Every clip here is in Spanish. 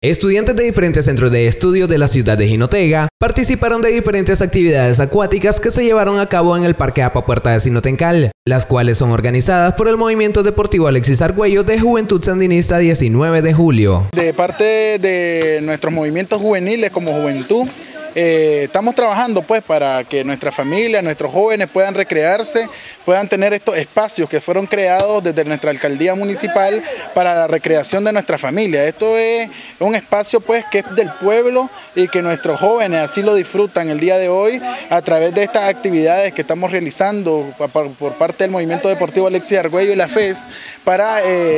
Estudiantes de diferentes centros de estudio de la ciudad de Jinotega participaron de diferentes actividades acuáticas que se llevaron a cabo en el Parque APA Puerta de Sinotencal, las cuales son organizadas por el Movimiento Deportivo Alexis Argüello de Juventud Sandinista 19 de julio. De parte de nuestros movimientos juveniles como Juventud, estamos trabajando pues para que nuestra familia, nuestros jóvenes puedan recrearse, puedan tener estos espacios que fueron creados desde nuestra alcaldía municipal para la recreación de nuestra familia. Esto es un espacio pues que es del pueblo y que nuestros jóvenes así lo disfrutan el día de hoy a través de estas actividades que estamos realizando por parte del Movimiento Deportivo Alexis Argüello y la FES para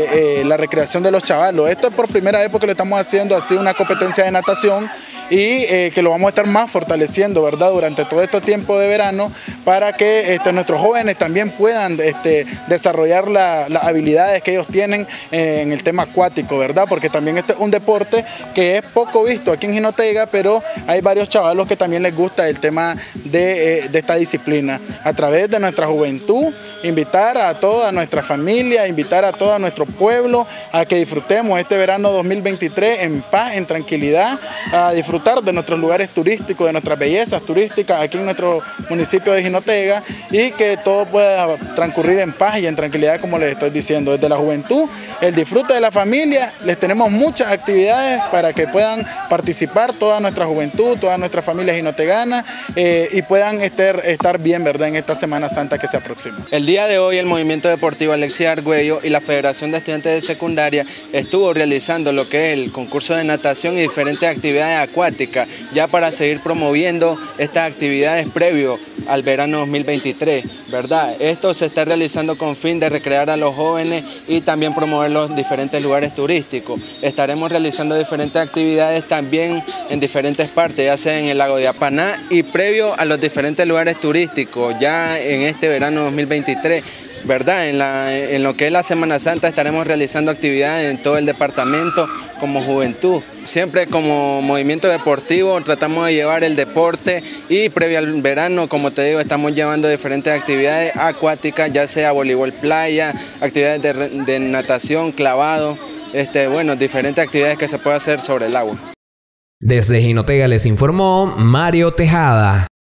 la recreación de los chavalos. Esto es por primera vez porque lo estamos haciendo así una competencia de natación y que lo vamos a estar más fortaleciendo, ¿verdad?, durante todo este tiempo de verano para que nuestros jóvenes también puedan desarrollar las habilidades que ellos tienen en el tema acuático, ¿verdad?, porque también este es un deporte que es poco visto aquí en Jinotega, pero hay varios chavalos que también les gusta el tema de esta disciplina. A través de nuestra juventud, invitar a toda nuestra familia, invitar a todo nuestro pueblo a que disfrutemos este verano 2023 en paz, en tranquilidad, a disfrutar de nuestros lugares turísticos, de nuestras bellezas turísticas aquí en nuestro municipio de Jinotega y que todo pueda transcurrir en paz y en tranquilidad, como les estoy diciendo. Desde la juventud, el disfrute de la familia, les tenemos muchas actividades para que puedan participar toda nuestra juventud, toda nuestra familia jinotegana y puedan estar bien, ¿verdad?, en esta Semana Santa que se aproxima. El día de hoy el Movimiento Deportivo Alexis Argüello y la Federación de Estudiantes de Secundaria estuvo realizando lo que es el concurso de natación y diferentes actividades acuáticas, ya para seguir promoviendo estas actividades previo al verano 2023, ¿verdad? Esto se está realizando con fin de recrear a los jóvenes y también promover los diferentes lugares turísticos. Estaremos realizando diferentes actividades también en diferentes partes, ya sea en el lago de Apaná y previo a los diferentes lugares turísticos, ya en este verano 2023. ¿Verdad? En lo que es la Semana Santa estaremos realizando actividades en todo el departamento como juventud. Siempre como movimiento deportivo tratamos de llevar el deporte y previo al verano, como te digo, estamos llevando diferentes actividades acuáticas, ya sea voleibol playa, actividades de natación, clavado, bueno, diferentes actividades que se puede hacer sobre el agua. Desde Jinotega les informó Mario Tejada.